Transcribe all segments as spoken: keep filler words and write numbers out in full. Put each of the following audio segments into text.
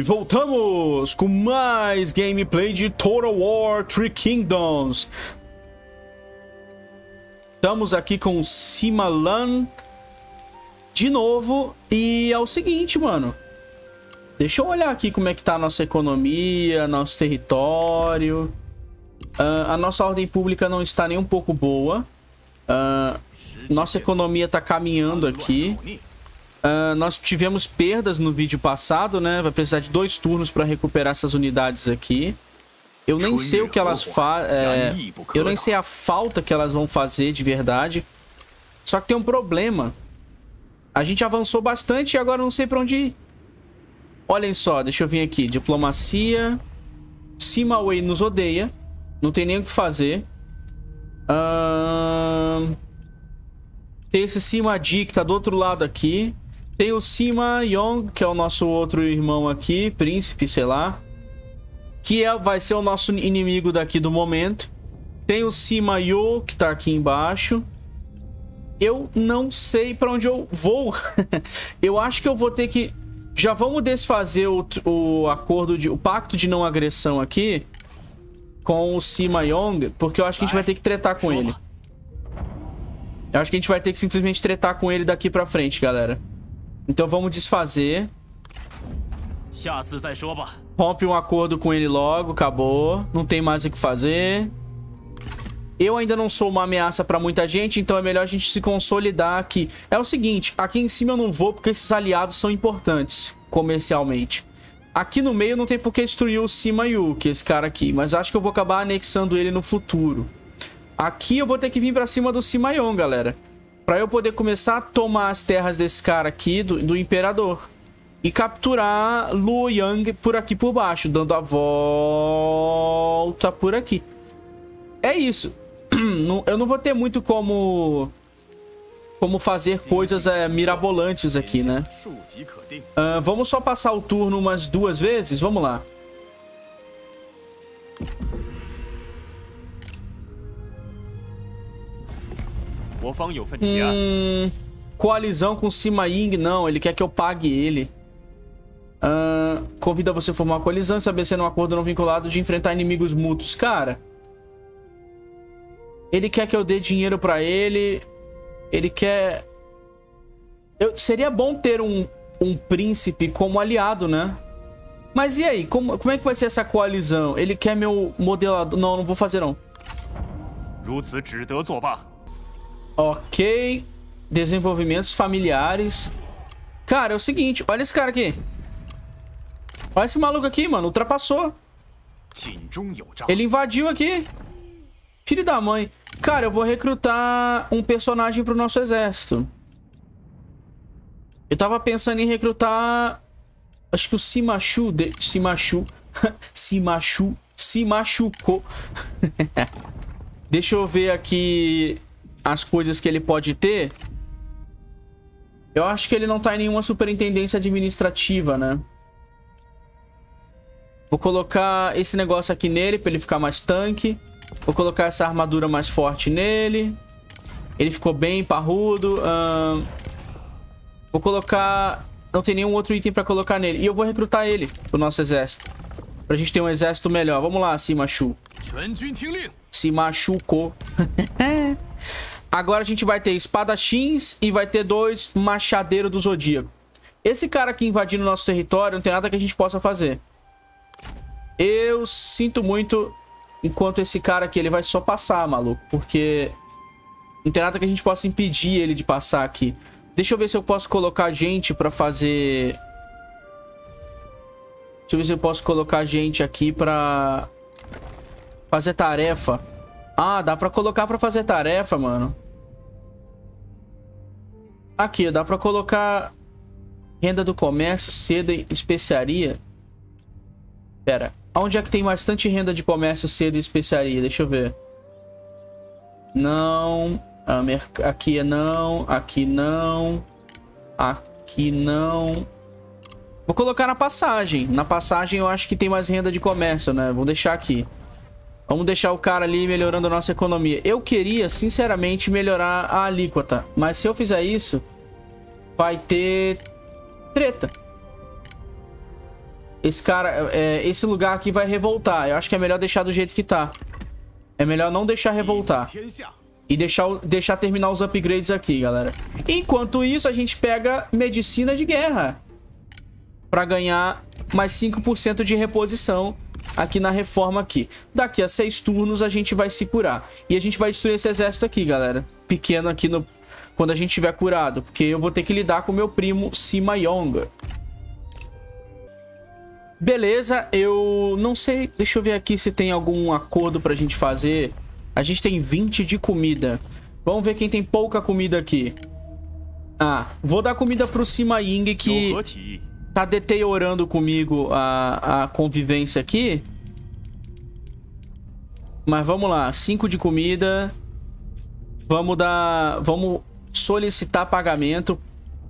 voltamos com mais gameplay de Total War Three Kingdoms. Estamos aqui com Sima-Lan de novo. E é o seguinte, mano. Deixa eu olhar aqui como é que tá a nossa economia, nosso território. Uh, a nossa ordem pública não está nem um pouco boa. Uh, nossa economia tá caminhando aqui. Uh, nós tivemos perdas no vídeo passado, né? Vai precisar de dois turnos para recuperar essas unidades aqui. Eu nem sei o que elas fazem. É, eu nem sei a falta que elas vão fazer de verdade. Só que tem um problema. A gente avançou bastante e agora eu não sei para onde ir. Olhem só, deixa eu vir aqui. Diplomacia. Sima-Wei nos odeia. Não tem nem o que fazer. Uh... Tem esse Sima-Di que tá do outro lado aqui. Tem o Sima-Yong, que é o nosso outro irmão aqui, príncipe, sei lá. Que é, vai ser o nosso inimigo daqui do momento. Tem o Sima-Yu, que tá aqui embaixo. Eu não sei pra onde eu vou. Eu acho que eu vou ter que... Já vamos desfazer o, o acordo, de, o pacto de não agressão aqui com o Sima-Yong, porque eu acho que a gente vai ter que tretar com ele. Eu acho que a gente vai ter que simplesmente tretar com ele daqui pra frente, galera. Então vamos desfazer. Rompe um acordo com ele logo, acabou. Não tem mais o que fazer. Eu ainda não sou uma ameaça pra muita gente, então é melhor a gente se consolidar aqui. É o seguinte, aqui em cima eu não vou porque esses aliados são importantes comercialmente. Aqui no meio não tem por que destruir o Sima-Yu, que é esse cara aqui, mas acho que eu vou acabar anexando ele no futuro. Aqui eu vou ter que vir pra cima do Sima-Yong, galera. Pra eu poder começar a tomar as terras desse cara aqui, do, do Imperador. E capturar Luoyang por aqui por baixo, dando a volta por aqui. É isso. Eu não vou ter muito como... Como fazer coisas é, mirabolantes aqui, né? Uh, vamos só passar o turno umas duas vezes? Vamos lá. Hum, coalizão com Sima-Ying, não, ele quer que eu pague ele. Uh, convida você a formar uma coalizão e estabelecer um acordo não vinculado de enfrentar inimigos mútuos. Cara, ele quer que eu dê dinheiro pra ele. Ele quer... Eu... Seria bom ter um, um príncipe como aliado, né? Mas e aí? Como, como é que vai ser essa coalizão? Ele quer meu modelador... Não, não vou fazer não. Ok. Desenvolvimentos familiares. Cara, é o seguinte. Olha esse cara aqui. Olha esse maluco aqui, mano. Ultrapassou. Ele invadiu aqui. Filho da mãe. Cara, eu vou recrutar um personagem pro nosso exército. Eu tava pensando em recrutar... Acho que o Sima-Shu... De... Sima-Shu... Sima-Shu... Se machucou. Deixa eu ver aqui as coisas que ele pode ter. Eu acho que ele não tá em nenhuma superintendência administrativa, né? Vou colocar esse negócio aqui nele pra ele ficar mais tanque. Vou colocar essa armadura mais forte nele. Ele ficou bem parrudo. Uh... Vou colocar... Não tem nenhum outro item pra colocar nele. E eu vou recrutar ele pro nosso exército. Pra gente ter um exército melhor. Vamos lá, Sima-Shu. Se machucou. Agora a gente vai ter espadachins e vai ter dois machadeiros do Zodíaco. Esse cara aqui invadindo o nosso território, não tem nada que a gente possa fazer. Eu sinto muito... Enquanto esse cara aqui, ele vai só passar, maluco. Porque não tem nada que a gente possa impedir ele de passar aqui. Deixa eu ver se eu posso colocar gente pra fazer... Deixa eu ver se eu posso colocar gente aqui pra... Fazer tarefa. Ah, dá pra colocar pra fazer tarefa, mano. Aqui, dá pra colocar... Renda do comércio, seda e especiaria. Pera. Onde é que tem bastante renda de comércio, seda e especiaria? Deixa eu ver. Não. Aqui é não. Aqui não. Aqui não. Vou colocar na passagem. Na passagem eu acho que tem mais renda de comércio, né? Vou deixar aqui. Vamos deixar o cara ali melhorando a nossa economia. Eu queria, sinceramente, melhorar a alíquota. Mas se eu fizer isso, vai ter treta. esse cara, é, esse lugar aqui vai revoltar. Eu acho que é melhor deixar do jeito que tá. É melhor não deixar revoltar. E deixar, deixar terminar os upgrades aqui, galera. Enquanto isso, a gente pega medicina de guerra. Pra ganhar mais cinco por cento de reposição aqui na reforma aqui. Daqui a seis turnos a gente vai se curar. E a gente vai destruir esse exército aqui, galera. Pequeno aqui no... quando a gente tiver curado. Porque eu vou ter que lidar com o meu primo Sima Yong. Beleza, eu não sei... Deixa eu ver aqui se tem algum acordo pra gente fazer. A gente tem vinte de comida. Vamos ver quem tem pouca comida aqui. Ah, vou dar comida pro Sima Ying, que tá deteriorando comigo a, a convivência aqui. Mas vamos lá, cinco de comida. Vamos dar... Vamos solicitar pagamento.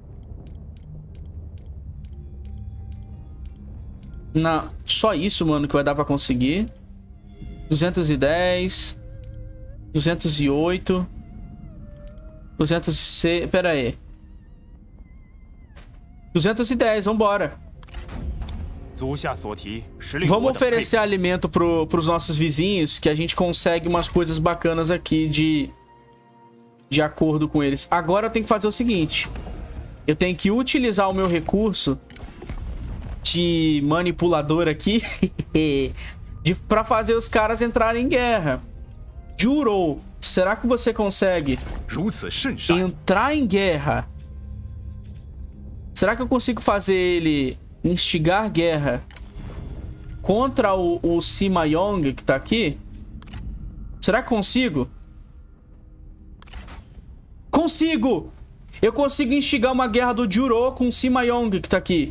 Não, só isso, mano, que vai dar pra conseguir. duzentos e dez. duzentos e oito. duzentos e seis. Pera aí. duzentos e dez, vambora. Vamos oferecer alimento pro, pros nossos vizinhos, que a gente consegue umas coisas bacanas aqui de, de acordo com eles. Agora eu tenho que fazer o seguinte. Eu tenho que utilizar o meu recurso de manipulador aqui de, pra fazer os caras entrarem em guerra. Jurou, será que você consegue entrar em guerra? Será que eu consigo fazer ele instigar guerra contra o, o Sima Yong que tá aqui? Será que consigo? Consigo! Eu consigo instigar uma guerra do Jurou com o Sima Yong que tá aqui.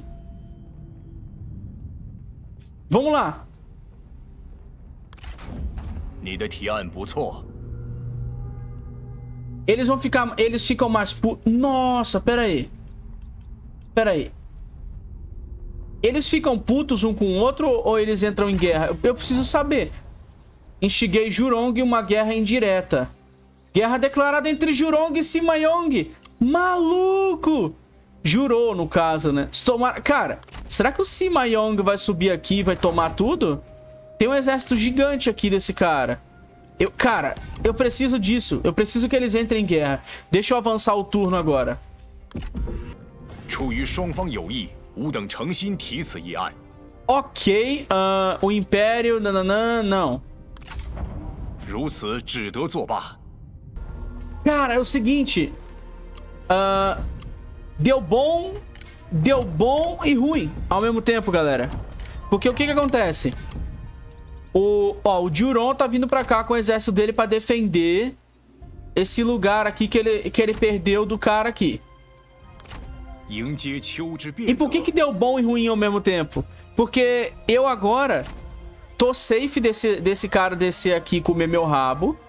Vamos lá. Eles vão ficar... Eles ficam mais... Pu... Nossa, pera aí. Pera aí. Eles ficam putos um com o outro ou eles entram em guerra? Eu, eu preciso saber. Instiguei Jurong em uma guerra indireta. Guerra declarada entre Jurong e Sima Yong. Maluco! Jurou, no caso, né? Tomar... Cara, será que o Sima Yong vai subir aqui e vai tomar tudo? Tem um exército gigante aqui desse cara. Eu, cara, eu preciso disso. Eu preciso que eles entrem em guerra. Deixa eu avançar o turno agora. Ok, uh, o Império... Nananã, não. Cara, é o seguinte... Uh, deu bom... Deu bom e ruim ao mesmo tempo, galera. Porque o que que acontece? O, ó, o Juron tá vindo pra cá com o exército dele pra defender esse lugar aqui que ele, que ele perdeu do cara aqui. E por que que deu bom e ruim ao mesmo tempo? Porque eu agora tô safe desse, desse cara descer aqui e comer meu rabo.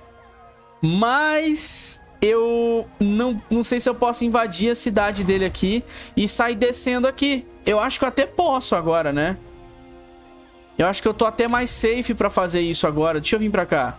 Mas eu não, não sei se eu posso invadir a cidade dele aqui e sair descendo aqui. Eu acho que eu até posso agora, né? Eu acho que eu tô até mais safe pra fazer isso agora. Deixa eu vir pra cá.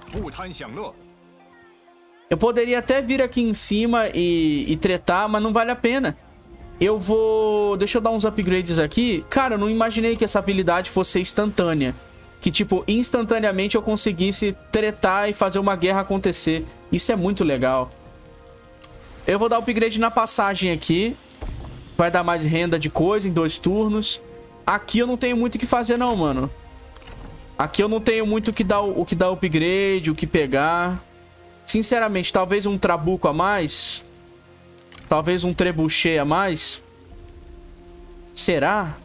Eu poderia até vir aqui em cima e, e tretar, mas não vale a pena. Eu vou... Deixa eu dar uns upgrades aqui. Cara, eu não imaginei que essa habilidade fosse instantânea. Que, tipo, instantaneamente eu conseguisse tretar e fazer uma guerra acontecer. Isso é muito legal. Eu vou dar upgrade na passagem aqui. Vai dar mais renda de coisa em dois turnos. Aqui eu não tenho muito o que fazer não, mano. Aqui eu não tenho muito o que dar, o que dar upgrade, o que pegar. Sinceramente, talvez um trabuco a mais. Talvez um trebuchet a mais. Será?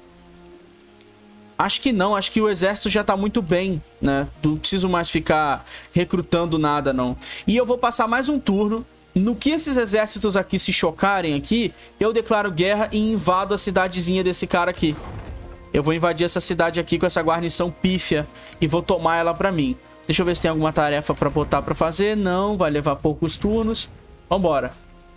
Acho que não. Acho que o exército já tá muito bem, né? Não preciso mais ficar recrutando nada, não. E eu vou passar mais um turno. No que esses exércitos aqui se chocarem aqui, eu declaro guerra e invado a cidadezinha desse cara aqui. Eu vou invadir essa cidade aqui com essa guarnição pífia e vou tomar ela pra mim. Deixa eu ver se tem alguma tarefa pra botar pra fazer. Não, vai levar poucos turnos. Vambora.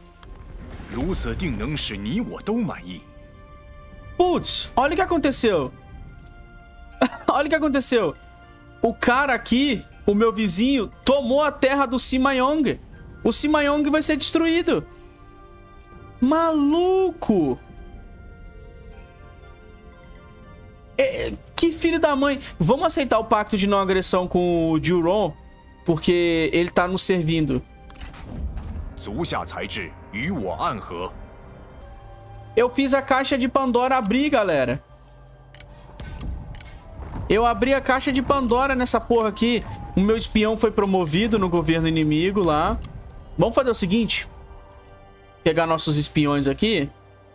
Putz, olha o que aconteceu. Olha o que aconteceu. O cara aqui, o meu vizinho, tomou a terra do Sima Yong. O Sima Yong vai ser destruído. Maluco. É, que filho da mãe. Vamos aceitar o pacto de não agressão com o Juron, porque ele tá nos servindo. Eu fiz a caixa de Pandora abrir, galera. Eu abri a caixa de Pandora nessa porra aqui. O meu espião foi promovido no governo inimigo lá. Vamos fazer o seguinte. Pegar nossos espiões aqui.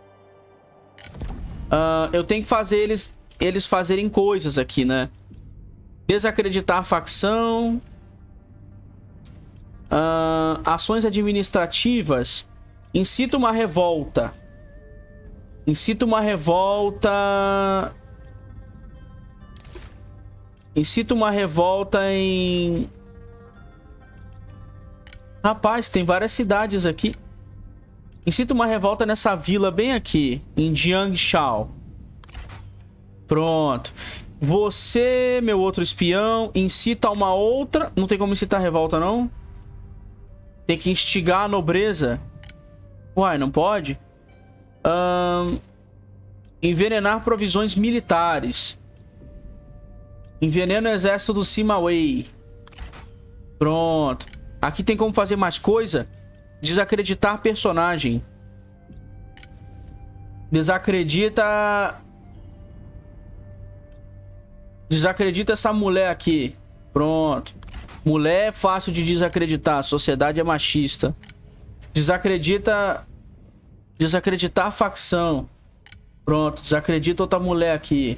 Uh, eu tenho que fazer eles, eles fazerem coisas aqui, né? Desacreditar a facção. Uh, ações administrativas. Incita uma revolta. Incita uma revolta... Incita uma revolta em... Rapaz, tem várias cidades aqui. Incita uma revolta nessa vila bem aqui, em Jiangshao. Pronto. Você, meu outro espião, incita uma outra... Não tem como incitar revolta, não? Tem que instigar a nobreza. Uai, não pode? Um... Envenenar provisões militares. Envenena o exército do Sima Wei. Pronto. Aqui tem como fazer mais coisa. Desacreditar personagem. Desacredita... Desacredita essa mulher aqui. Pronto. Mulher é fácil de desacreditar. A sociedade é machista. Desacredita... Desacreditar a facção. Pronto. Desacredita outra mulher aqui.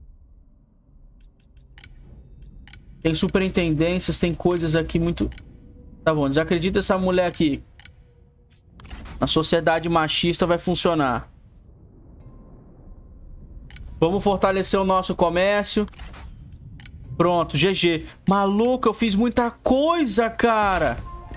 Tem superintendências, tem coisas aqui muito... Tá bom, desacredita essa mulher aqui. A sociedade machista vai funcionar. Vamos fortalecer o nosso comércio. Pronto, G G. Maluco, eu fiz muita coisa, cara.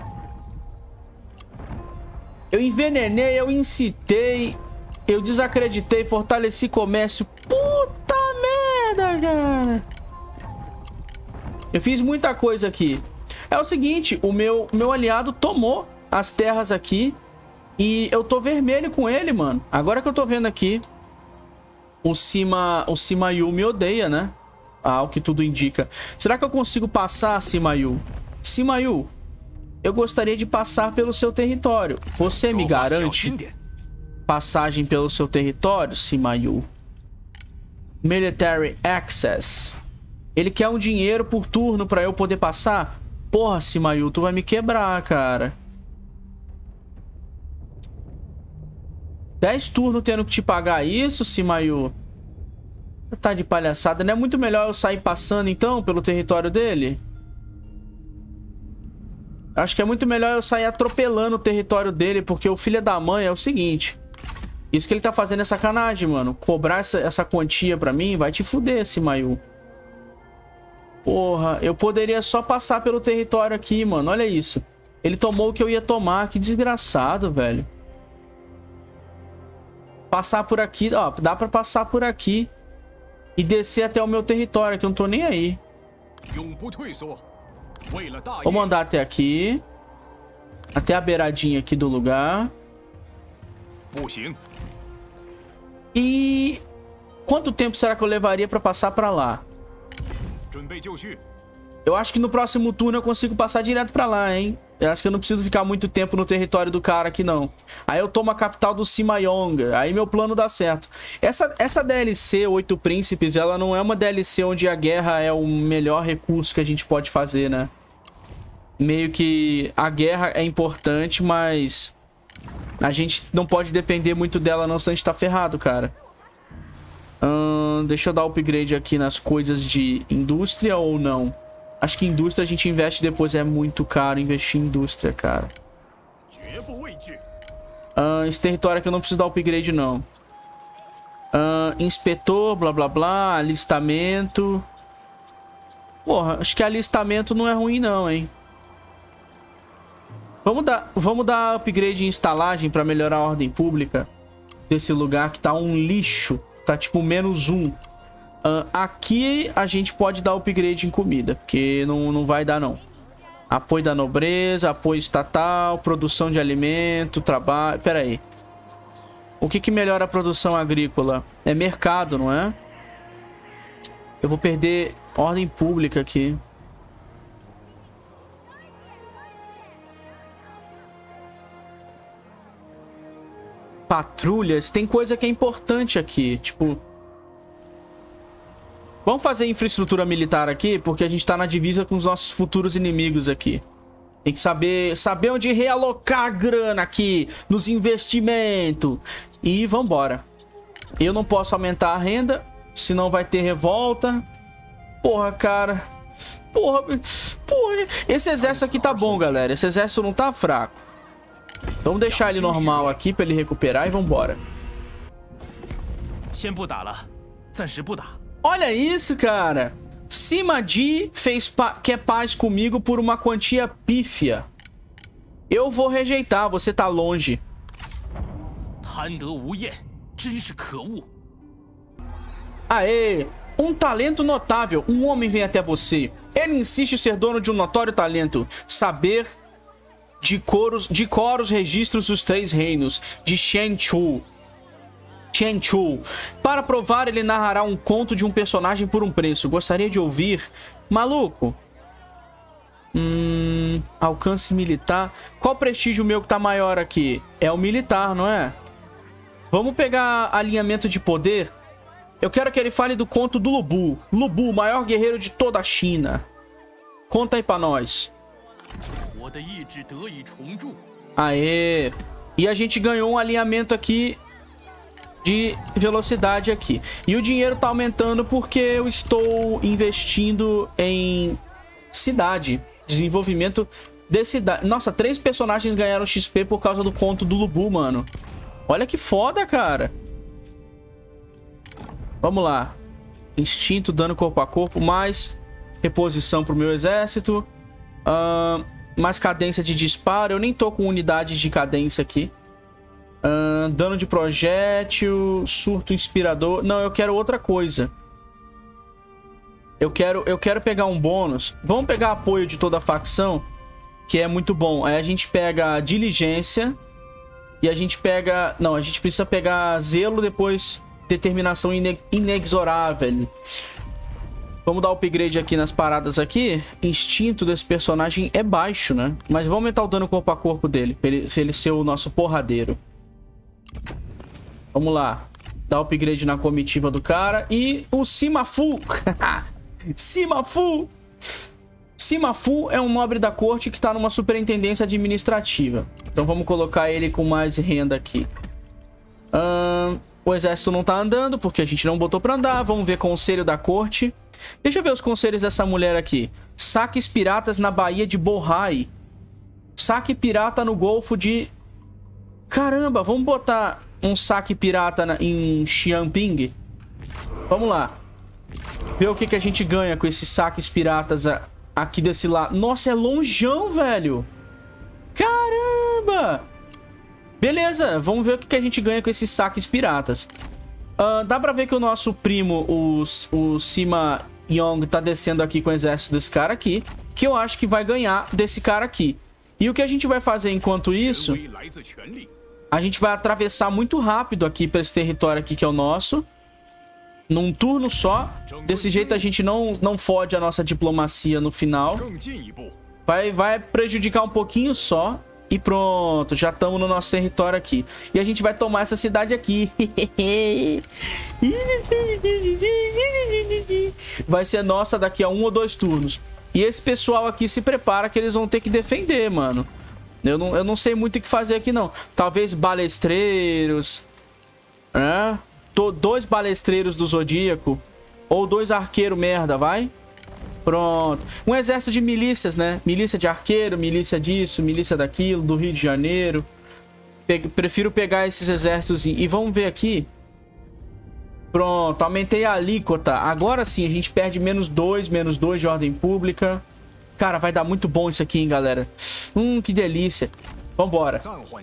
Eu envenenei, eu incitei. Eu desacreditei, fortaleci comércio. Puta merda, cara. Eu fiz muita coisa aqui. É o seguinte, o meu, meu aliado tomou as terras aqui e eu tô vermelho com ele, mano. Agora que eu tô vendo aqui, o Sima, o Sima Yu me odeia, né? Ah, o que tudo indica. Será que eu consigo passar, Sima Yu? Sima Yu, eu gostaria de passar pelo seu território. Você me garante passagem pelo seu território, Sima Yu? Military Access. Ele quer um dinheiro por turno pra eu poder passar? Porra, Sima Yu, tu vai me quebrar, cara. dez turnos tendo que te pagar isso, Sima Yu? Tá de palhaçada. Não é muito melhor eu sair passando, então, pelo território dele? Acho que é muito melhor eu sair atropelando o território dele, porque o filho da mãe é o seguinte. Isso que ele tá fazendo é sacanagem, mano. Cobrar essa, essa quantia pra mim vai te fuder, Sima Yu. Porra, eu poderia só passar pelo território aqui, mano. Olha isso. Ele tomou o que eu ia tomar. Que desgraçado, velho. Passar por aqui, ó. Dá pra passar por aqui e descer até o meu território, que eu não tô nem aí. Vou mandar até aqui. Até a beiradinha aqui do lugar. E... quanto tempo será que eu levaria pra passar pra lá? Eu acho que no próximo turno eu consigo passar direto pra lá, hein? Eu acho que eu não preciso ficar muito tempo no território do cara aqui, não. Aí eu tomo a capital do Sima Yong. Aí meu plano dá certo. Essa, essa D L C, Oito Príncipes, ela não é uma D L C onde a guerra é o melhor recurso que a gente pode fazer, né? Meio que a guerra é importante, mas a gente não pode depender muito dela, não, senão a gente tá ferrado, cara. Hum, deixa eu dar upgrade aqui nas coisas de indústria ou não? Acho que indústria a gente investe depois. É muito caro investir em indústria, cara. Hum, esse território aqui eu não preciso dar upgrade, não. Hum, inspetor, blá blá blá. Alistamento. Porra, acho que alistamento não é ruim, não, hein? Vamos dar, vamos dar upgrade em instalagem pra melhorar a ordem pública desse lugar que tá um lixo. Tá tipo menos um. Uh, aqui a gente pode dar upgrade em comida, porque não, não vai dar não. Apoio da nobreza, apoio estatal, produção de alimento, trabalho... Pera aí. O que que melhora a produção agrícola? É mercado, não é? Eu vou perder ordem pública aqui. Patrulhas. Tem coisa que é importante aqui. Tipo... Vamos fazer infraestrutura militar aqui, porque a gente tá na divisa com os nossos futuros inimigos aqui. Tem que saber, saber onde realocar a grana aqui, nos investimentos. E vambora. Eu não posso aumentar a renda, senão vai ter revolta. Porra, cara. Porra, porra. Esse exército aqui tá bom, galera. Esse exército não tá fraco. Vamos deixar ele normal aqui pra ele recuperar e vambora. Olha isso, cara. Sima Ji fez pa quer paz comigo por uma quantia pífia. Eu vou rejeitar, você tá longe. Aê! Um talento notável. Um homem vem até você. Ele insiste ser dono de um notório talento. Saber de coros, de coros registros dos três reinos. De Shen Chu. Shen Chu. Para provar, ele narrará um conto de um personagem por um preço. Gostaria de ouvir? Maluco. Hum, alcance militar. Qual prestígio meu que tá maior aqui? É o militar, não é? Vamos pegar alinhamento de poder. Eu quero que ele fale do conto do Lubu. Lubu, o maior guerreiro de toda a China. Conta aí pra nós. Aê. E a gente ganhou um alinhamento aqui de velocidade aqui. E o dinheiro tá aumentando porque eu estou investindo em cidade. Desenvolvimento de cidade. Nossa, três personagens ganharam X P por causa do conto do Lubu, mano. Olha que foda, cara. Vamos lá. Instinto, dano corpo a corpo. Mais reposição pro meu exército. Uh, mais cadência de disparo. Eu nem tô com unidades de cadência aqui. Uh, dano de projétil, surto inspirador. Não, eu quero outra coisa. Eu quero, eu quero pegar um bônus. Vamos pegar apoio de toda a facção, que é muito bom. Aí a gente pega diligência. E a gente pega... Não, a gente precisa pegar zelo, depois determinação ine inexorável. Vamos dar upgrade aqui nas paradas aqui. Instinto desse personagem é baixo, né? Mas vamos aumentar o dano corpo a corpo dele, pra ele, pra ele ser o nosso porradeiro. Vamos lá. Dá upgrade na comitiva do cara. E o Simafu. Simafu. Simafu é um nobre da corte que tá numa superintendência administrativa. Então vamos colocar ele com mais renda aqui. Hum, o exército não tá andando porque a gente não botou pra andar. Vamos ver conselho da corte. Deixa eu ver os conselhos dessa mulher aqui. Saques piratas na Baía de Bohai. Saque pirata no Golfo de... Caramba, vamos botar um saque pirata na, em Xianping. Vamos lá. Ver o que, que a gente ganha com esses saques piratas a, aqui desse lado. Nossa, é longeão, velho. Caramba. Beleza, vamos ver o que, que a gente ganha com esses saques piratas. Uh, dá pra ver que o nosso primo, o, o Sima Yong, tá descendo aqui com o exército desse cara aqui. Que eu acho que vai ganhar desse cara aqui. E o que a gente vai fazer enquanto isso... A gente vai atravessar muito rápido aqui pra esse território aqui que é o nosso. Num turno só. Desse jeito a gente não, não fode a nossa diplomacia no final. Vai, vai prejudicar um pouquinho só. E pronto, já estamos no nosso território aqui. E a gente vai tomar essa cidade aqui. Vai ser nossa daqui a um ou dois turnos. E esse pessoal aqui se prepara que eles vão ter que defender, mano. Eu não, eu não sei muito o que fazer aqui, não. Talvez balestreiros. Né? Tô, dois balestreiros do Zodíaco. Ou dois arqueiros merda, vai? Pronto. Um exército de milícias, né? Milícia de arqueiro, milícia disso, milícia daquilo, do Rio de Janeiro. Pe- prefiro pegar esses exércitos e, e vamos ver aqui. Pronto, aumentei a alíquota. Agora sim, a gente perde menos dois, menos dois de ordem pública. Cara, vai dar muito bom isso aqui, hein, galera. Hum, que delícia. Vambora.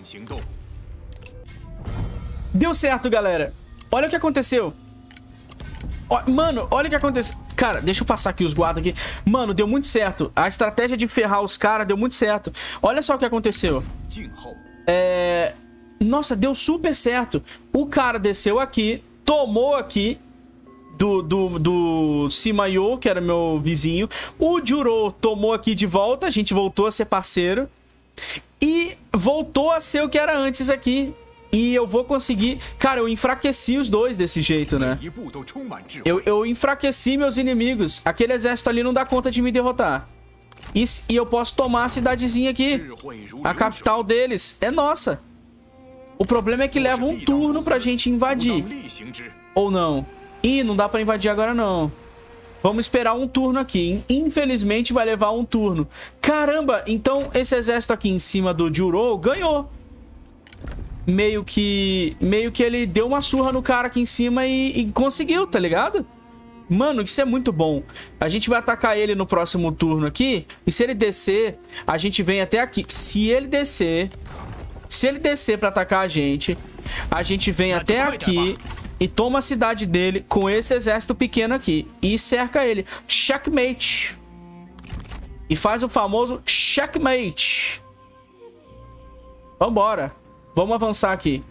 Deu certo, galera. Olha o que aconteceu. Ó, mano, olha o que aconteceu. Cara, deixa eu passar aqui os guardas aqui. Mano, deu muito certo. A estratégia de ferrar os caras deu muito certo. Olha só o que aconteceu. É... Nossa, deu super certo. O cara desceu aqui, tomou aqui, do, do, do Sima-Yo, que era meu vizinho. O Juro tomou aqui de volta. A gente voltou a ser parceiro. E voltou a ser o que era antes aqui. E eu vou conseguir... Cara, eu enfraqueci os dois desse jeito, né? Eu, eu enfraqueci meus inimigos. Aquele exército ali não dá conta de me derrotar. E, e eu posso tomar a cidadezinha aqui. A capital deles é nossa. O problema é que leva um turno pra gente invadir. Ou não. Ih, não dá pra invadir agora não. Vamos esperar um turno aqui. Infelizmente vai levar um turno. Caramba, então esse exército aqui em cima do Juro ganhou. Meio que... Meio que ele deu uma surra no cara aqui em cima e, e conseguiu, tá ligado? Mano, isso é muito bom. A gente vai atacar ele no próximo turno aqui. E se ele descer, a gente vem até aqui. Se ele descer... Se ele descer pra atacar a gente, a gente vem até aqui e toma a cidade dele com esse exército pequeno aqui. E cerca ele. Checkmate. E faz o famoso checkmate. Vambora. Vamos avançar aqui.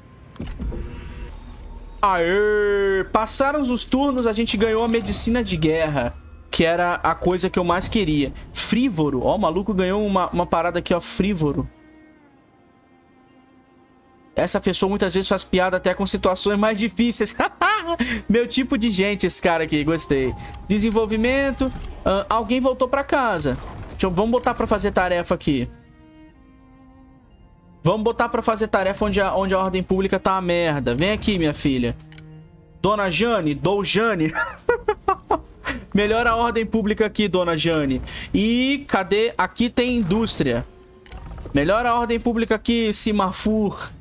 Aê! Passaram os turnos, a gente ganhou a medicina de guerra. Que era a coisa que eu mais queria. Frívoro. Ó, o maluco ganhou uma, uma parada aqui, ó. Frívoro. Essa pessoa muitas vezes faz piada até com situações mais difíceis. Meu tipo de gente, esse cara aqui. Gostei. Desenvolvimento. Uh, alguém voltou pra casa. Deixa eu, vamos botar pra fazer tarefa aqui. Vamos botar pra fazer tarefa onde a, onde a ordem pública tá uma merda. Vem aqui, minha filha. Dona Jane. Dou Jane. Melhora a ordem pública aqui, Dona Jane. E cadê? Aqui tem indústria. Melhora a ordem pública aqui, Simafur.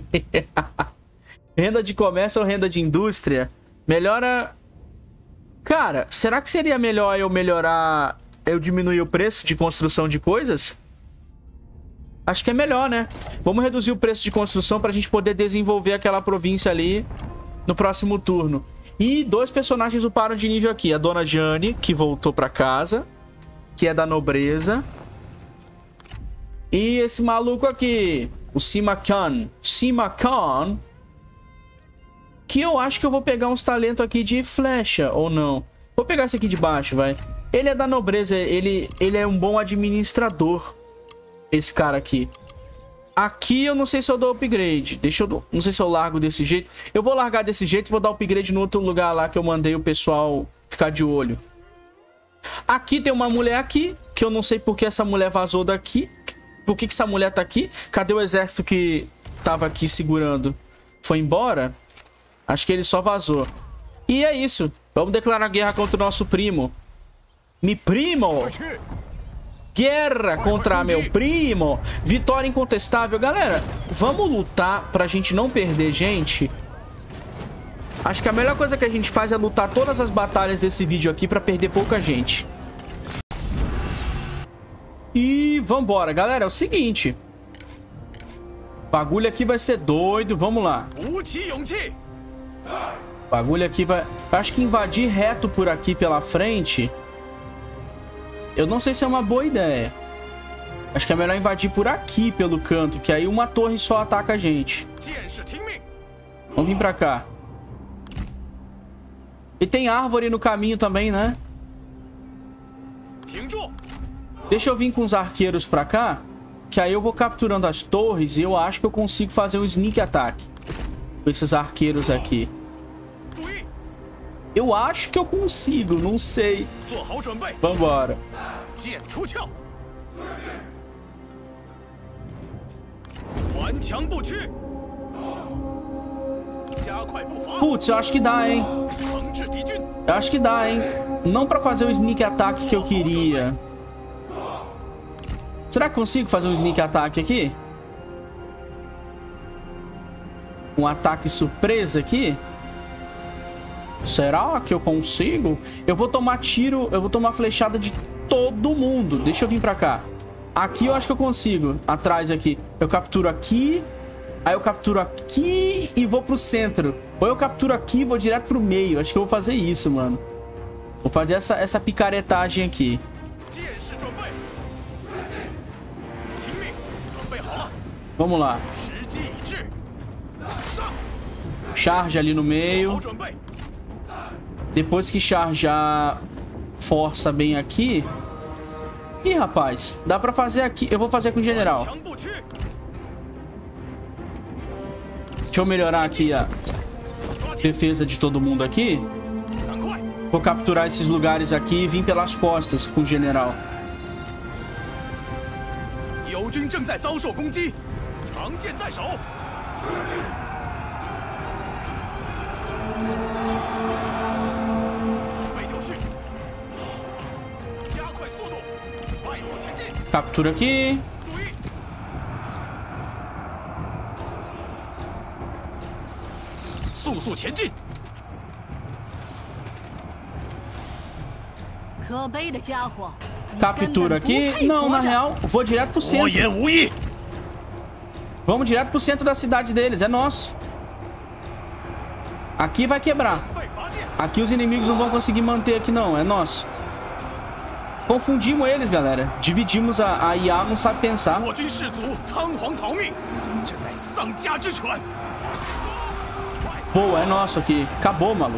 Renda de comércio ou renda de indústria? Melhora... Cara, será que seria melhor eu melhorar... Eu diminuir o preço de construção de coisas? Acho que é melhor, né? Vamos reduzir o preço de construção pra gente poder desenvolver aquela província ali no próximo turno. E dois personagens uparam de nível aqui. A Dona Jane, que voltou pra casa, que é da nobreza. E esse maluco aqui... O Sima-Khan. Sima-Khan. Que eu acho que eu vou pegar uns talentos aqui de flecha, ou não. Vou pegar esse aqui de baixo, vai. Ele é da nobreza, ele, ele é um bom administrador. Esse cara aqui. Aqui eu não sei se eu dou upgrade. Deixa eu... Não sei se eu largo desse jeito. Eu vou largar desse jeito e vou dar upgrade no outro lugar lá que eu mandei o pessoal ficar de olho. Aqui tem uma mulher aqui, que eu não sei porque essa mulher vazou daqui. Por que que essa mulher tá aqui? Cadê o exército que tava aqui segurando? Foi embora? Acho que ele só vazou. E é isso. Vamos declarar guerra contra o nosso primo. Mi primo! Guerra contra meu primo! Vitória incontestável. Galera, vamos lutar pra gente não perder gente? Acho que a melhor coisa que a gente faz é lutar todas as batalhas desse vídeo aqui pra perder pouca gente. E vambora, galera, é o seguinte. O bagulho aqui vai ser doido, vamos lá. O bagulho aqui vai... Acho que invadir reto por aqui pela frente... Eu não sei se é uma boa ideia. Acho que é melhor invadir por aqui pelo canto, que aí uma torre só ataca a gente. Vamos vir pra cá. E tem árvore no caminho também, né? Deixa eu vir com os arqueiros pra cá, que aí eu vou capturando as torres e eu acho que eu consigo fazer um sneak attack com esses arqueiros aqui. Eu acho que eu consigo, não sei. Vambora. Putz, eu acho que dá, hein? Eu acho que dá, hein? Não pra fazer o sneak attack que eu queria. Será que consigo fazer um sneak attack aqui? Um ataque surpresa aqui? Será que eu consigo? Eu vou tomar tiro, eu vou tomar flechada de todo mundo. Deixa eu vir pra cá. Aqui eu acho que eu consigo. Atrás aqui. Eu capturo aqui. Aí eu capturo aqui e vou pro centro. Ou eu capturo aqui e vou direto pro meio. Acho que eu vou fazer isso, mano. Vou fazer essa, essa picaretagem aqui. Vamos lá. Depois que charjar força bem aqui... Ih, rapaz. Dá pra fazer aqui. Eu vou fazer com o general. Deixa eu melhorar aqui a defesa de todo mundo aqui. Vou capturar esses lugares aqui e vir pelas costas com o general. Captura aqui. Captura aqui. Não, na real, vou direto pro centro. Vamos direto pro centro da cidade deles. É nosso. Aqui vai quebrar. Aqui os inimigos não vão conseguir manter aqui, não. É nosso. Confundimos eles, galera. Dividimos a, a I A, não sabe pensar. Boa, é nosso aqui. Acabou, maluco.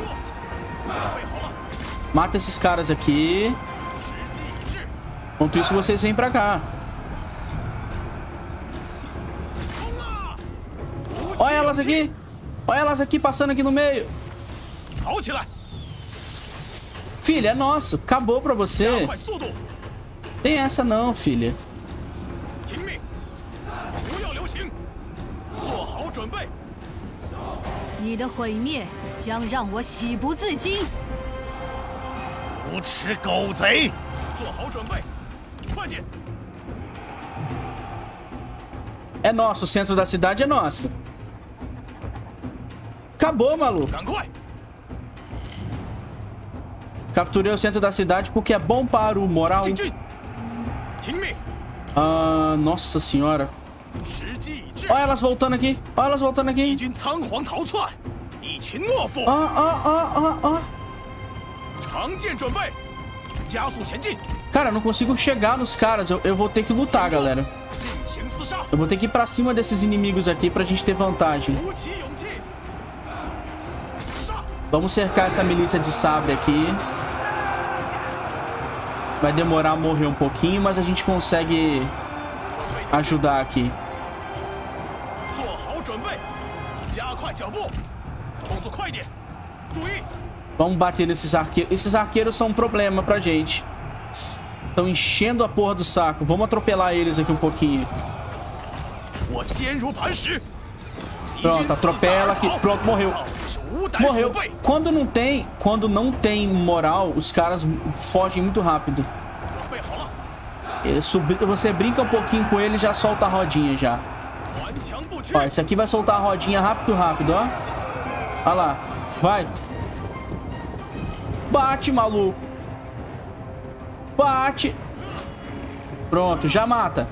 Mata esses caras aqui. Enquanto isso, vocês vêm pra cá. Olha elas aqui. Olha elas aqui, passando aqui no meio. Filha, é nosso. Acabou pra você. Tem essa não, filha. É nosso. O centro da cidade é nosso. Acabou, maluco. Capturei o centro da cidade porque é bom para o moral. Ah, nossa senhora. Olha elas voltando aqui. Olha elas voltando aqui. Ah, ah, ah, ah, ah. Cara, eu não consigo chegar nos caras. Eu, eu vou ter que lutar, galera. Eu vou ter que ir pra cima desses inimigos aqui pra gente ter vantagem. Vamos cercar essa milícia de sabre aqui. Vai demorar a morrer um pouquinho, mas a gente consegue ajudar aqui. Vamos bater nesses arqueiros. Esses arqueiros são um problema pra gente. Estão enchendo a porra do saco. Vamos atropelar eles aqui um pouquinho. Pronto, atropela aqui. Pronto, morreu. Morreu. Quando não tem, quando não tem moral, os caras fogem muito rápido. Você brinca um pouquinho com ele e já solta a rodinha já. Ó, esse aqui vai soltar a rodinha rápido, rápido, ó. Olha lá. Vai. Bate, maluco. Bate. Pronto, já mata.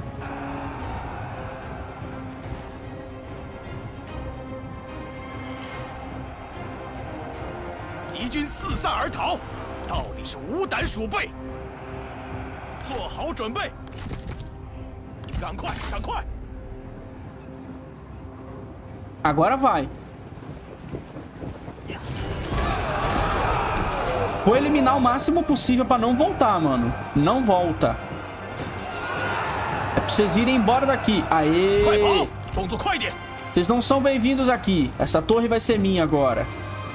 Agora vai. Vou eliminar o máximo possível pra não voltar, mano. Não volta. É pra vocês irem embora daqui. Aê! Vocês não são bem-vindos aqui. Essa torre vai ser minha agora.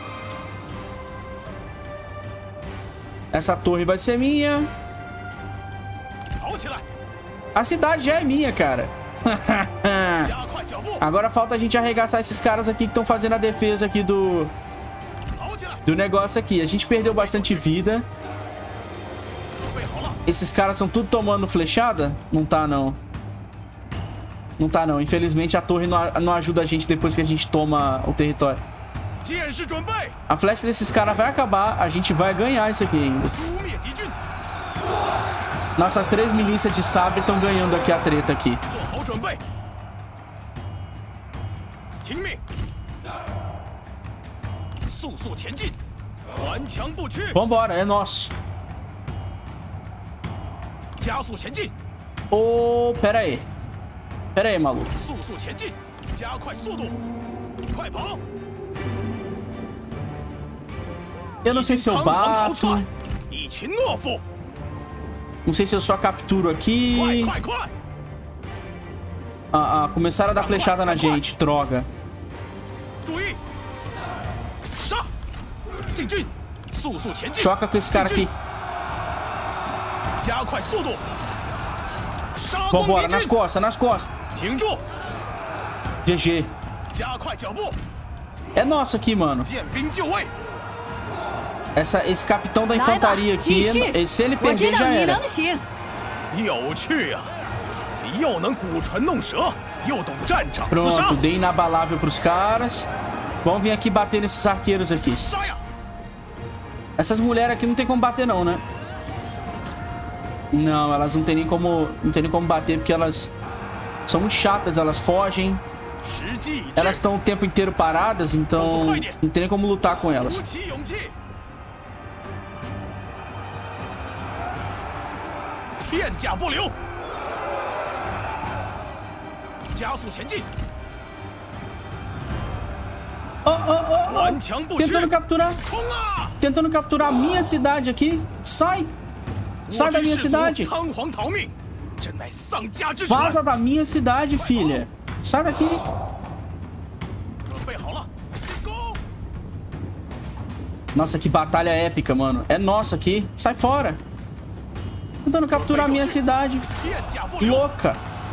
Essa torre vai ser minha. A cidade já é minha, cara. Agora falta a gente arregaçar esses caras aqui que estão fazendo a defesa aqui do... Do negócio aqui. A gente perdeu bastante vida. Esses caras estão tudo tomando flechada? Não tá, não. Não tá, não. Infelizmente a torre não, não ajuda a gente depois que a gente toma o território. A flecha desses caras vai acabar. A gente vai ganhar isso aqui ainda. Nossas três milícias de sabre estão ganhando aqui a treta aqui. Vambora, é nosso. Ô, oh, pera aí. Pera aí, maluco. Eu não sei se eu bato. Não sei se eu só capturo aqui. Ah, ah, começaram a dar flechada na gente. Droga. Choca com esse cara aqui. Vambora, nas costas, nas costas. G G. É nosso aqui, mano. Essa, esse capitão da infantaria aqui, se ele perder, já era. Pronto, dei inabalável pros caras. Vamos vir aqui bater nesses arqueiros aqui. Essas mulheres aqui não tem como bater não, né? Não, elas não tem nem como, não tem nem como bater, porque elas são muito chatas, elas fogem. Elas estão o tempo inteiro paradas, então não tem nem como lutar com elas. Oh, oh, oh, oh. Tentando capturar. Tentando capturar a minha cidade aqui. Sai. Sai da minha cidade. Vaza da minha cidade, filha. Sai daqui. Nossa, que batalha épica, mano. É nossa aqui. Sai fora. Tentando capturar a minha cidade. Louca.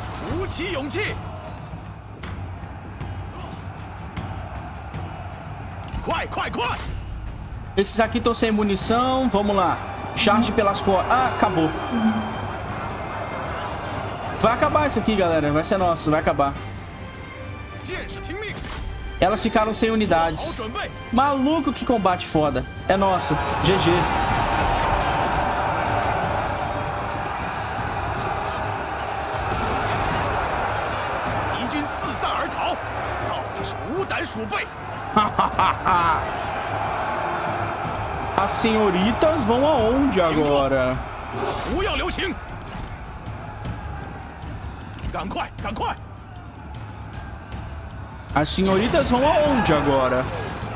Esses aqui estão sem munição. Vamos lá. Charge pelas costas. Ah, acabou. Vai acabar isso aqui, galera. Vai ser nosso. Vai acabar. Elas ficaram sem unidades. Maluco, que combate foda. É nosso. G G. As senhoritas vão aonde agora? As senhoritas vão aonde agora?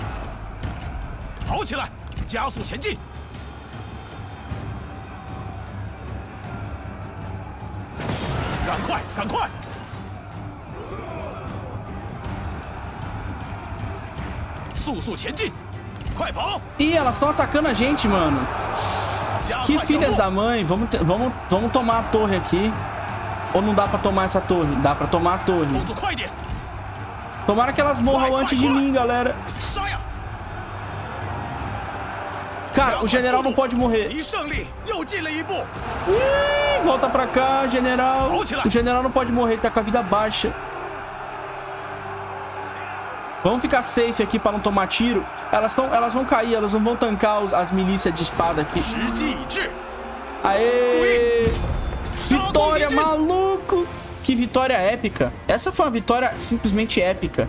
Ih, elas estão atacando a gente, mano. Que filhas da mãe. Vamos, vamos, vamos tomar a torre aqui. Ou não dá pra tomar essa torre? Dá pra tomar a torre. Tomara que elas morram antes de mim, galera. Cara, o general não pode morrer. Ih, volta pra cá, general. O general não pode morrer, ele tá com a vida baixa. Vamos ficar safe aqui pra não tomar tiro. Elas, tão, elas vão cair, elas não vão tancar os, as milícias de espada aqui. Aê! Vitória, maluco! Que vitória épica. Essa foi uma vitória simplesmente épica.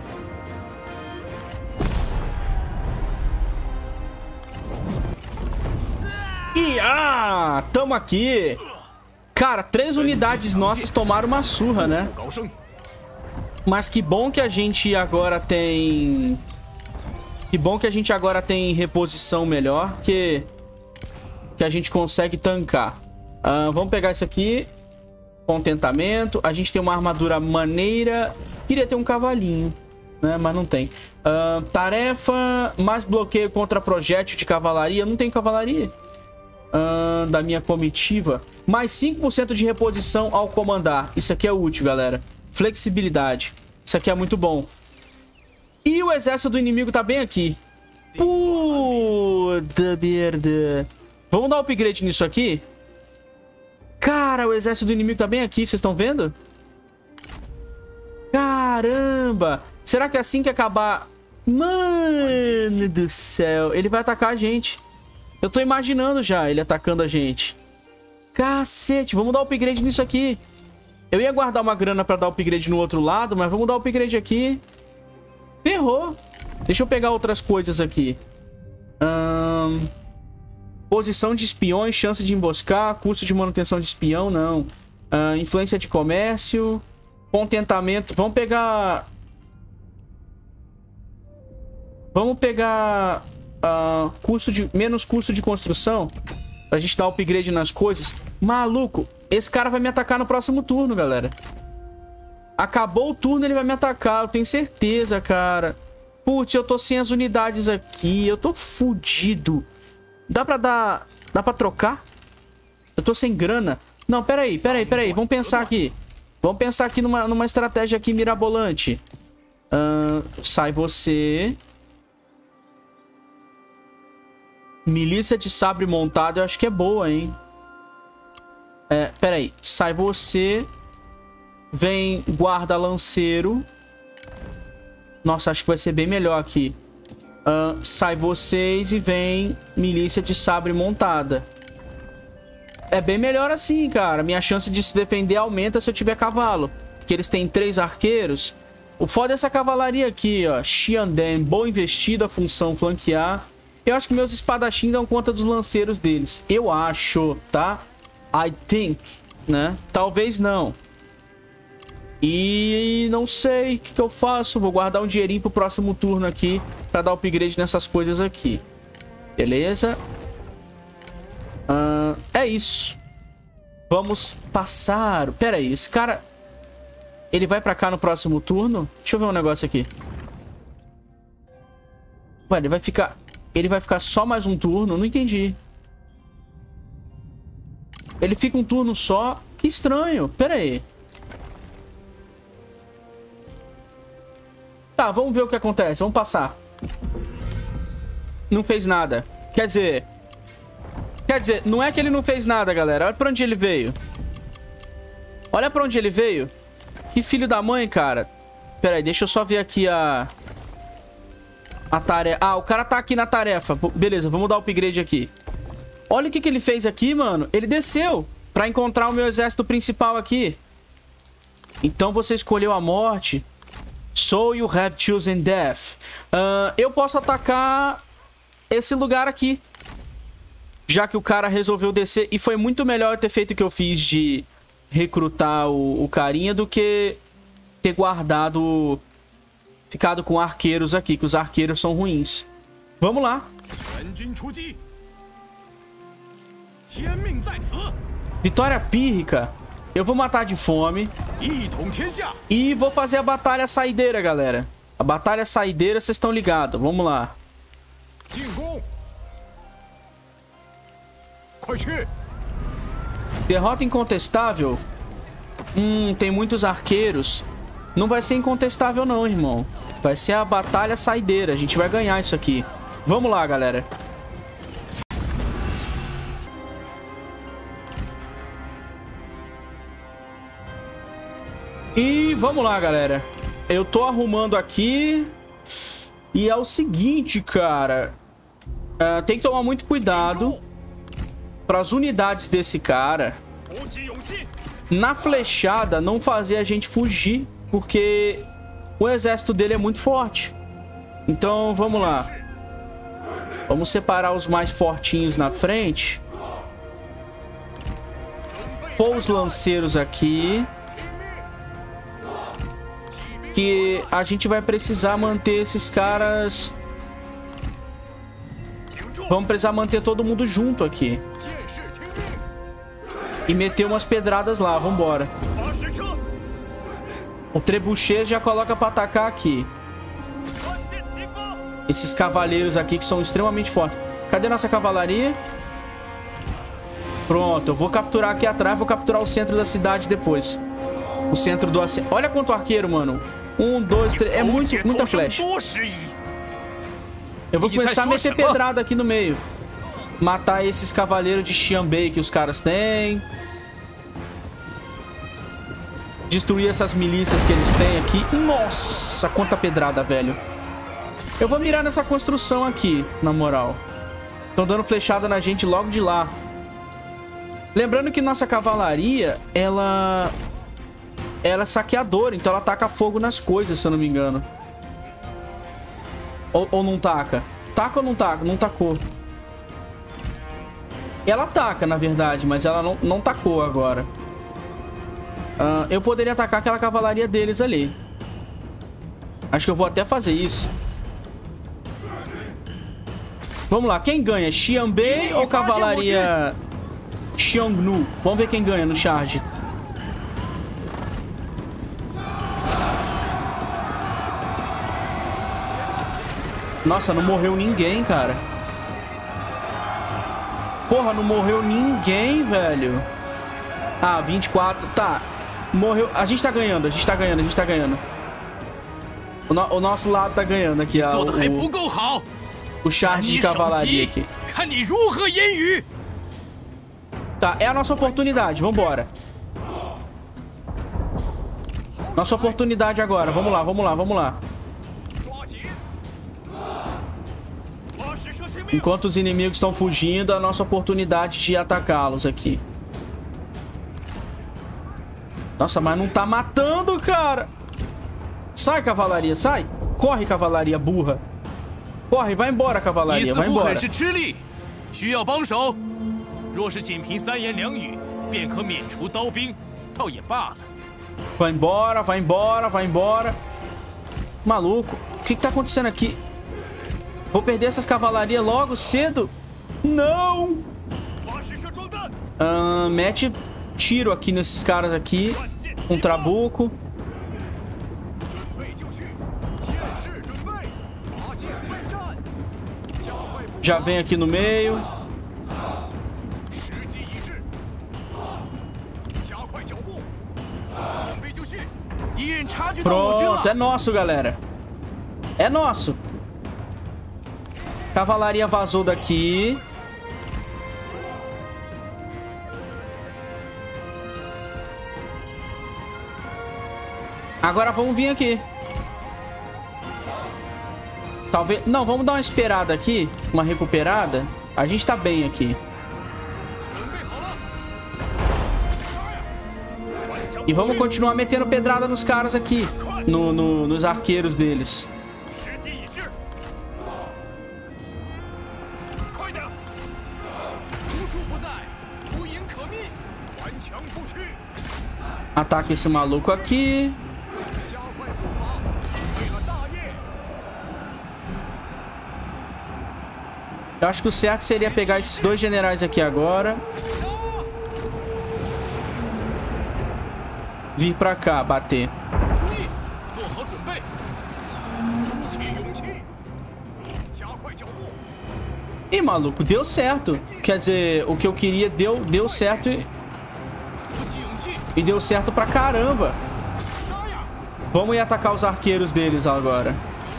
E ah, tamo aqui. Cara, três unidades nossas tomaram uma surra, né? Mas que bom que a gente agora tem... Que bom que a gente agora tem reposição melhor, que, que a gente consegue tancar. Uh, vamos pegar isso aqui. Contentamento. A gente tem uma armadura maneira. Queria ter um cavalinho, né? Mas não tem. Uh, tarefa. Mais bloqueio contra projétil de cavalaria. Não tem cavalaria. Uh, da minha comitiva. Mais cinco por cento de reposição ao comandar. Isso aqui é útil, galera. Flexibilidade. Isso aqui é muito bom. E o exército do inimigo tá bem aqui. Puta merda. Vamos dar um upgrade nisso aqui? Cara, o exército do inimigo tá bem aqui. Vocês estão vendo? Caramba. Será que é assim que acabar... Mano do céu. Ele vai atacar a gente. Eu tô imaginando já ele atacando a gente. Cacete. Vamos dar um upgrade nisso aqui. Eu ia guardar uma grana pra dar upgrade no outro lado, mas vamos dar upgrade aqui. Ferrou. Deixa eu pegar outras coisas aqui. Hum... Posição de espiões, chance de emboscar, custo de manutenção de espião, não. Uh, influência de comércio, contentamento. Vamos pegar... Vamos pegar uh, custo de, menos custo de construção. Pra gente dar upgrade nas coisas. Maluco, esse cara vai me atacar no próximo turno, galera. Acabou o turno, ele vai me atacar. Eu tenho certeza, cara. Putz, eu tô sem as unidades aqui. Eu tô fudido. Dá pra dar... Dá pra trocar? Eu tô sem grana. Não, peraí, peraí, peraí. Vamos pensar aqui. Vamos pensar aqui numa, numa estratégia aqui mirabolante. Uh, sai você. Milícia de sabre montado, eu acho que é boa, hein? É, peraí. Sai você. Vem guarda lanceiro. Nossa, acho que vai ser bem melhor aqui. Uh, sai vocês e vem milícia de sabre montada. É bem melhor assim, cara. Minha chance de se defender aumenta se eu tiver cavalo. Que eles têm três arqueiros. O foda é essa cavalaria aqui, ó. Xianden, boa investida, função flanquear. Eu acho que meus espadachins dão conta dos lanceiros deles. Eu acho, tá? I think, né? Talvez não. E não sei o que, que eu faço. Vou guardar um dinheirinho pro próximo turno aqui pra dar upgrade nessas coisas aqui. Beleza? Uh, é isso. Vamos passar. Pera aí, esse cara... Ele vai pra cá no próximo turno? Deixa eu ver um negócio aqui. Ué, ele vai ficar... Ele vai ficar só mais um turno? Não entendi. Ele fica um turno só? Que estranho. Pera aí. Tá, vamos ver o que acontece. Vamos passar. Não fez nada. Quer dizer... Quer dizer, não é que ele não fez nada, galera. Olha pra onde ele veio. Olha pra onde ele veio. Que filho da mãe, cara. Pera aí, deixa eu só ver aqui a... A tarefa. Ah, o cara tá aqui na tarefa. Beleza, vamos dar o upgrade aqui. Olha o que, que ele fez aqui, mano. Ele desceu pra encontrar o meu exército principal aqui. Então você escolheu a morte. So you have chosen death. Uh, eu posso atacar esse lugar aqui. Já que o cara resolveu descer. E foi muito melhor ter feito o que eu fiz de recrutar o, o carinha do que ter guardado... Ficado com arqueiros aqui, que os arqueiros são ruins. Vamos lá. Vitória pírrica. Eu vou matar de fome. E vou fazer a batalha saideira, galera. A batalha saideira, vocês estão ligados. Vamos lá. Derrota incontestável. Hum, tem muitos arqueiros. Não vai ser incontestável não, irmão. Vai ser a batalha saideira. A gente vai ganhar isso aqui. Vamos lá, galera. E vamos lá, galera. Eu tô arrumando aqui. E é o seguinte, cara. Uh, tem que tomar muito cuidado para as unidades desse cara, na flechada, não fazer a gente fugir. Porque o exército dele é muito forte. Então, vamos lá. Vamos separar os mais fortinhos na frente. Pôr os lanceiros aqui. Que a gente vai precisar manter esses caras... Vamos precisar manter todo mundo junto aqui. E meter umas pedradas lá. Vambora. O trebuchet já coloca pra atacar aqui. Esses cavaleiros aqui que são extremamente fortes. Cadê nossa cavalaria? Pronto, eu vou capturar aqui atrás. Vou capturar o centro da cidade depois. O centro do... Olha quanto arqueiro, mano. Um, dois, três... É muito, muita flecha. Eu vou começar a meter pedrada aqui no meio. Matar esses cavaleiros de Xianbei que os caras têm. Destruir essas milícias que eles têm aqui. Nossa, quanta pedrada, velho. Eu vou mirar nessa construção aqui, na moral. Estão dando flechada na gente logo de lá. Lembrando que nossa cavalaria, ela... Ela é saqueadora, então ela taca fogo nas coisas, se eu não me engano. Ou, ou não taca? Taca ou não taca? Não tacou. Ela taca, na verdade, mas ela não, não tacou agora. Uh, eu poderia atacar aquela cavalaria deles ali. Acho que eu vou até fazer isso. Vamos lá, quem ganha? Xianbei ou cavalaria Xiongnu? Vamos ver quem ganha no charge. Nossa, não morreu ninguém, cara. Porra, não morreu ninguém, velho. Ah, vinte e quatro. Tá. Morreu. A gente tá ganhando, a gente tá ganhando, a gente tá ganhando. O, no... o nosso lado tá ganhando aqui, ó. O, o charge de cavalaria aqui. Tá, é a nossa oportunidade. Vambora. Nossa oportunidade agora. Vamos lá, vamos lá, vamos lá. Enquanto os inimigos estão fugindo, a nossa oportunidade de atacá-los aqui. Nossa, mas não tá matando, cara. Sai, cavalaria, sai. Corre, cavalaria burra. Corre, vai embora, cavalaria, vai embora. Vai embora, vai embora, vai embora. Maluco, o que que tá acontecendo aqui? Vou perder essas cavalarias logo cedo? Não! Ah, mete tiro aqui nesses caras aqui. Um trabuco. Já vem aqui no meio. Pronto, é nosso, galera. É nosso. Cavalaria vazou daqui. Agora vamos vir aqui. Talvez... Não, vamos dar uma esperada aqui. Uma recuperada. A gente tá bem aqui. E vamos continuar metendo pedrada nos caras aqui. No, no, nos arqueiros deles. Ataca esse maluco aqui. Eu acho que o certo seria pegar esses dois generais aqui agora. Vir pra cá, bater. Ih, maluco, deu certo. Quer dizer, o que eu queria deu, deu certo e... E deu certo pra caramba. Vamos ir atacar os arqueiros deles agora.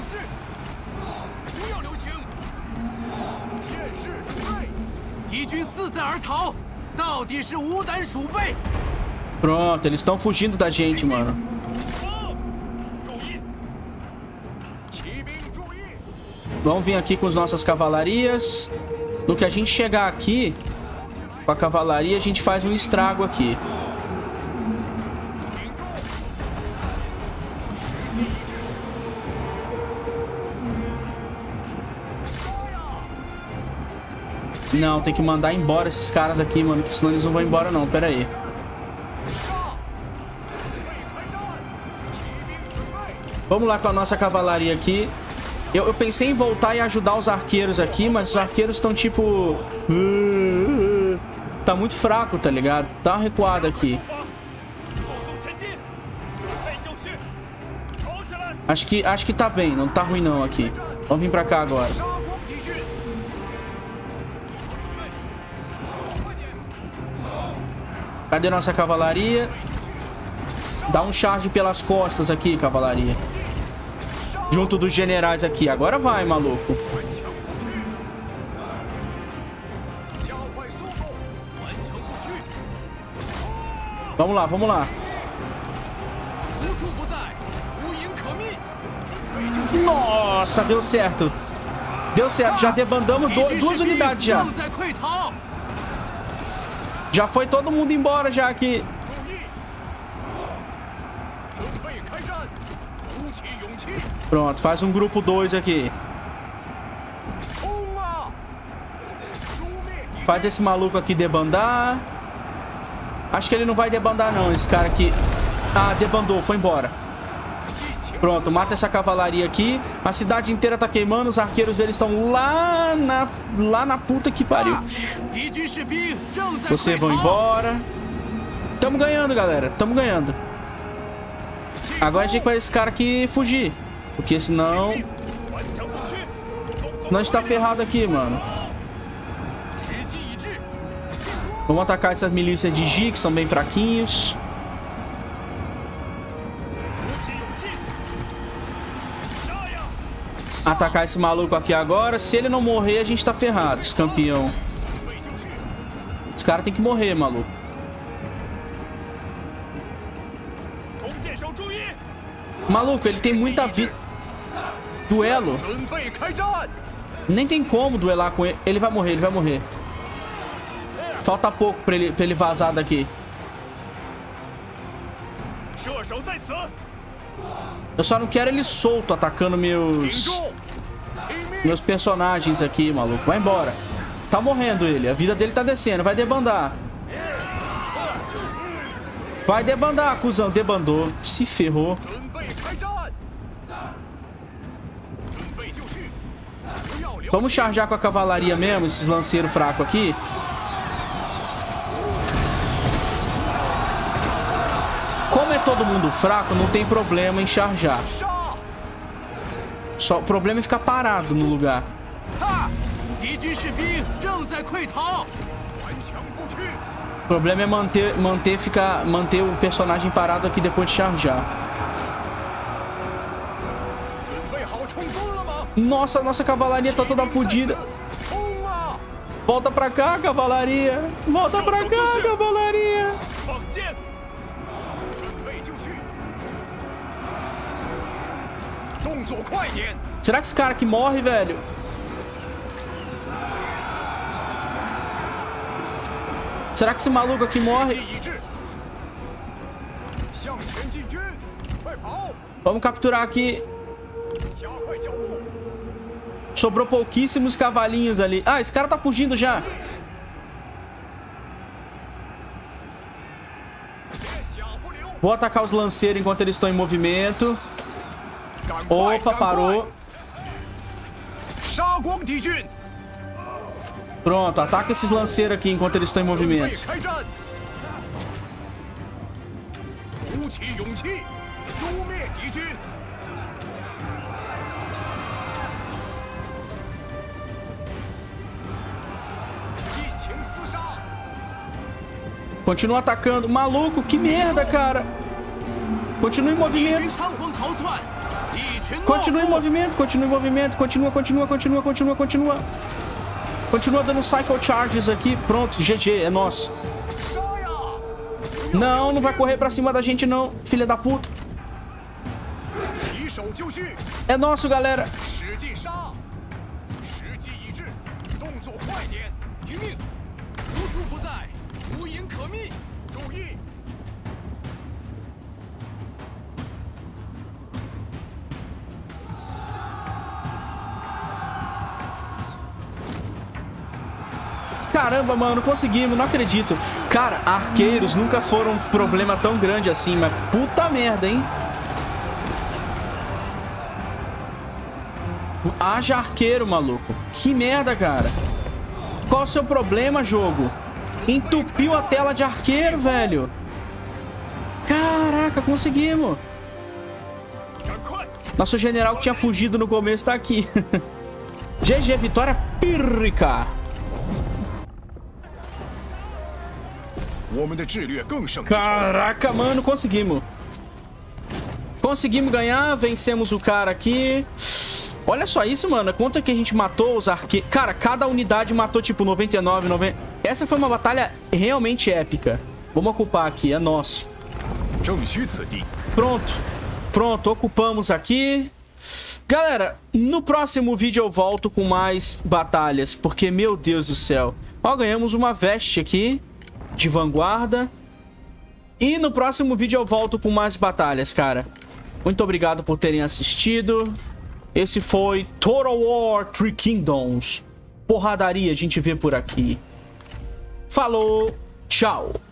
Pronto, eles estão fugindo da gente, mano. Vamos vir aqui com as nossas cavalarias. No que a gente chegar aqui com a cavalaria, a gente faz um estrago aqui. Não, tem que mandar embora esses caras aqui, mano, que senão eles não vão embora não, pera aí. Vamos lá com a nossa cavalaria aqui. Eu, eu pensei em voltar e ajudar os arqueiros aqui, mas os arqueiros estão tipo... Tá muito fraco, tá ligado? Dá uma recuada aqui. Acho que, acho que tá bem, não tá ruim não aqui. Vamos vir pra cá agora. Cadê nossa cavalaria? Dá um charge pelas costas aqui, cavalaria. Junto dos generais aqui. Agora vai, maluco. Vamos lá, vamos lá. Nossa, deu certo. Deu certo, já debandamos do, duas unidades já. Já foi todo mundo embora já aqui. Pronto, faz um grupo dois aqui. Faz esse maluco aqui debandar. Acho que ele não vai debandar não, esse cara aqui. Ah, debandou, foi embora. Pronto, mata essa cavalaria aqui. A cidade inteira tá queimando. Os arqueiros deles estão lá na, lá na puta que pariu. Vocês vão embora. Tamo ganhando, galera. Tamo ganhando. Agora a gente vai esse cara aqui fugir. Porque senão... Não está ferrado aqui, mano. Vamos atacar essas milícias de Ji, que são bem fraquinhos. Atacar esse maluco aqui agora. Se ele não morrer, a gente tá ferrado, esse campeão. Esse cara tem que morrer, maluco. Maluco, ele tem muita vida. Duelo. Nem tem como duelar com ele. Ele vai morrer, ele vai morrer. Falta pouco pra ele, pra ele vazar daqui. Eu só não quero ele solto atacando meus... Meus personagens aqui, maluco. Vai embora. Tá morrendo ele. A vida dele tá descendo. Vai debandar. Vai debandar, cuzão. Debandou. Se ferrou. Vamos charjar com a cavalaria mesmo, esses lanceiros fracos aqui. Como é todo mundo fraco, não tem problema em charjar. Só o problema é ficar parado no lugar. O problema é manter, manter, ficar, manter o personagem parado aqui depois de charjar. Nossa, nossa cavalaria tá toda fodida. Volta pra cá, cavalaria. Volta pra cá, cavalaria. Será que esse cara aqui morre, velho? Será que esse maluco aqui morre? Vamos capturar aqui. Sobrou pouquíssimos cavalinhos ali. Ah, esse cara tá fugindo já. Vou atacar os lanceiros enquanto eles estão em movimento. Opa, parou. Pronto, ataca esses lanceiros aqui enquanto eles estão em movimento. Continua atacando. Maluco, que merda, cara. Continua em movimento. Continua em movimento, continua em movimento. Continua, continua, continua, continua, continua. Continua dando cycle charges aqui. Pronto, G G, é nosso. Não, não vai correr pra cima da gente não, filha da puta. É nosso, galera. Caramba, mano, conseguimos, não acredito. Cara, arqueiros nunca foram um problema tão grande assim, mas puta merda, hein? Haja arqueiro, maluco. Que merda, cara. Qual o seu problema, jogo? Entupiu a tela de arqueiro, velho. Caraca, conseguimos. Nosso general que tinha fugido no começo tá aqui. G G, vitória pírrica. Caraca, mano, conseguimos. Conseguimos ganhar, vencemos o cara aqui. Olha só isso, mano. Quanto é que a gente matou os arqueiros? Cara, cada unidade matou tipo noventa e nove, noventa... Essa foi uma batalha realmente épica. Vamos ocupar aqui, é nosso. Pronto. Pronto, ocupamos aqui. Galera, no próximo vídeo eu volto com mais batalhas. Porque, meu Deus do céu. Ó, ganhamos uma veste aqui de vanguarda. E no próximo vídeo eu volto com mais batalhas, cara. Muito obrigado por terem assistido. Esse foi Total War Three Kingdoms. Porradaria a gente vê por aqui. Falou, tchau.